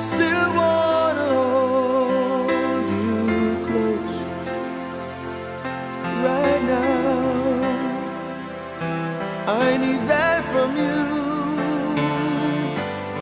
still wanna hold you close right now. I need that from you.